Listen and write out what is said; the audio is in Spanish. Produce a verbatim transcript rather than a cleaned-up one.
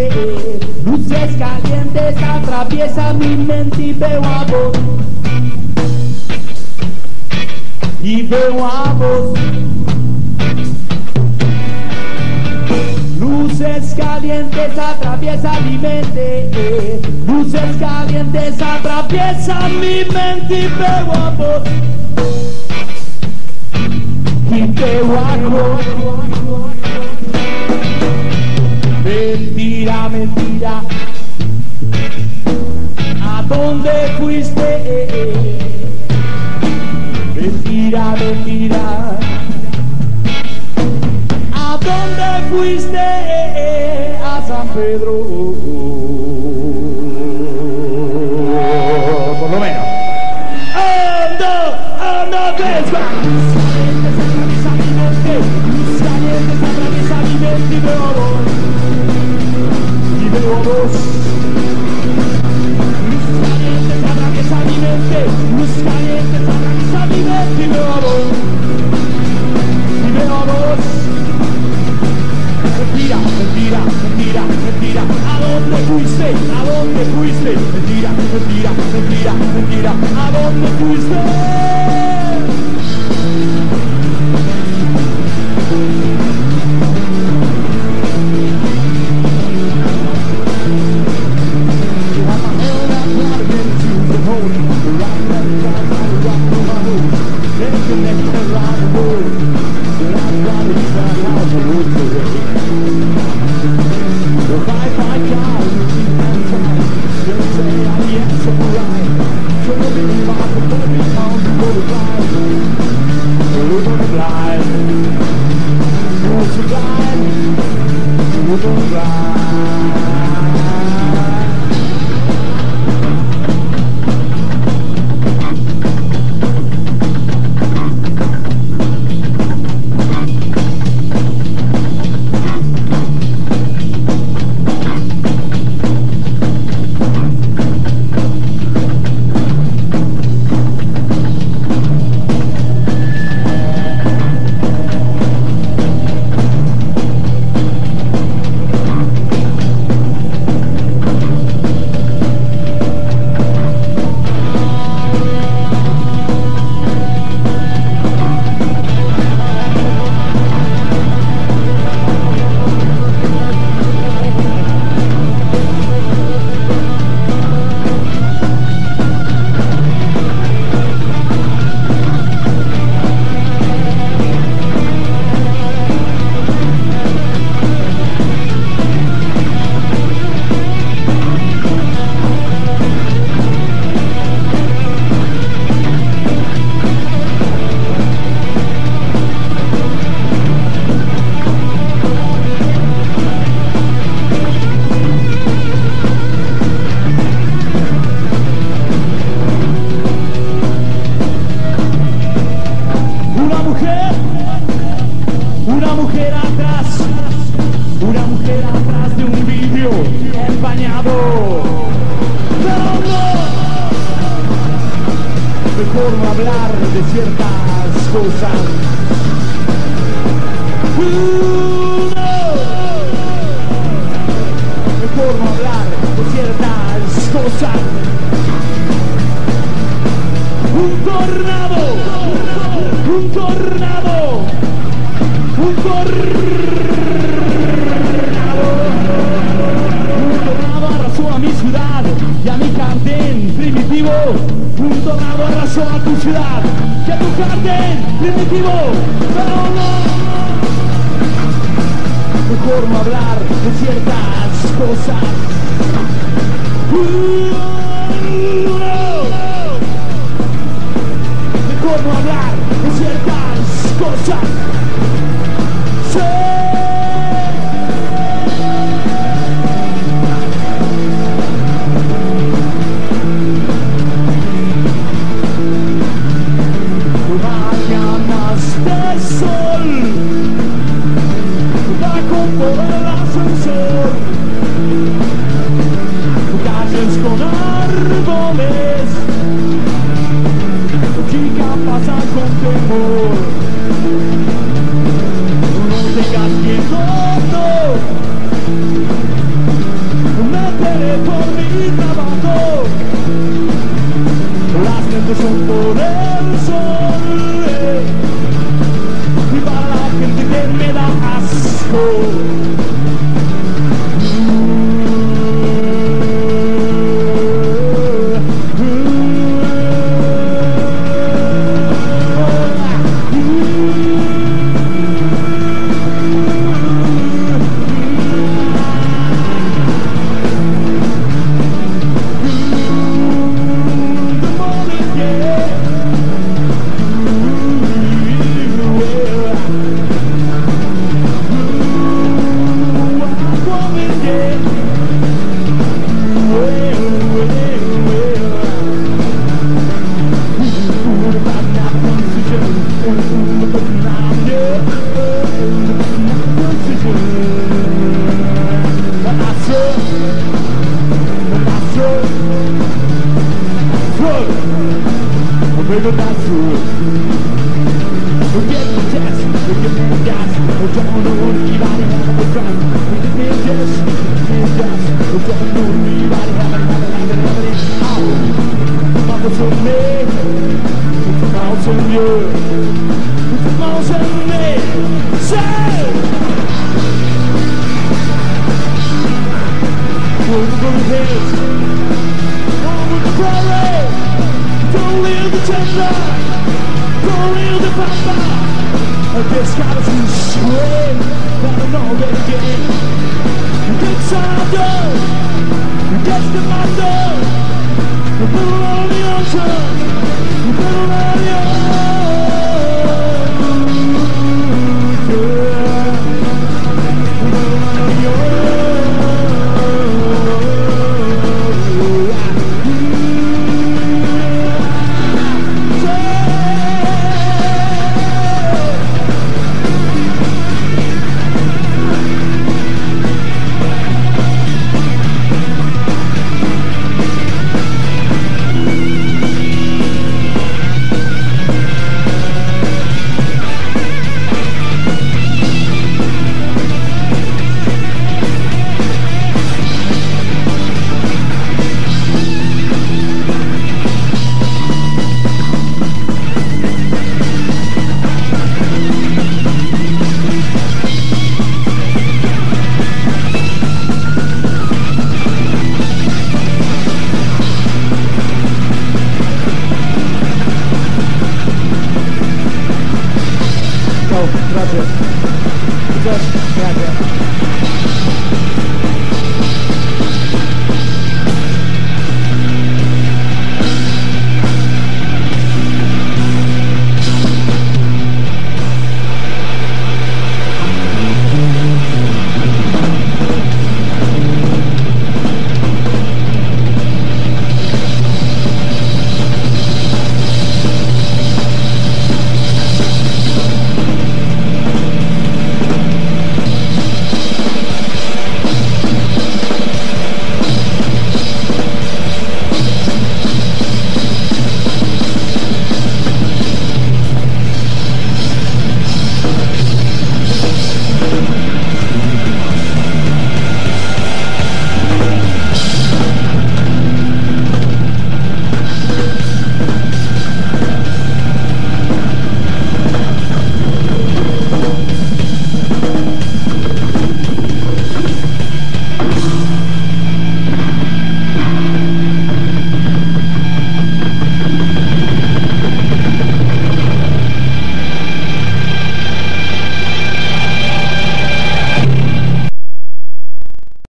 mente. Luces calientes atraviesan mi mente y veo a vos. Y veo a vos. Luces calientes atraviesan mi mente. Luces calientes atraviesan mi mente y veo a vos. Y veo a vos. Mentira, mentira. ¿A dónde fuiste? Mentira, mentira. ¿A dónde fuiste? A San Pedro. Por lo menos. Anda, anda, desva. Luz caliente se atraviesa mi mente y veo a vos. Y veo a vos. Luz caliente se atraviesa mi mente. Luz caliente se atraviesa mi mente y veo a vos. Y veo a vos. Mentira, mentira, mentira, mentira. ¿A dónde fuiste? ¿A dónde fuiste? Mentira, mentira, mentira, mentira. ¿A dónde fuiste? Con árboles, chica pasa con el sol. Y para la gente que me da asco. Baby, that's true. Forget the test, forget the gas. I don't know anybody having a dress. Forget the test, forget the gas. I don't know anybody having a having having having a mouth on me, put a mouth on you, put a mouth on me. Say, put the good heads on with the glory. Don't leave the tender, don't leave the papa. I just gotta be straight, but I know that again. You get signed up, you get the matter. You put it on the altar, you put it on the altar. You put it on the altar. Gracias. Muchas gracias.